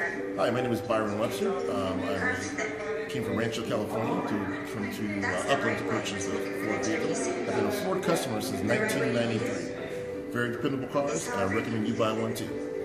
Hi, my name is Byron Webster. I came from Rancho, California to Upland to purchase a Ford vehicle. I've been a Ford customer since 1993. Very dependable cars, and I recommend you buy one too.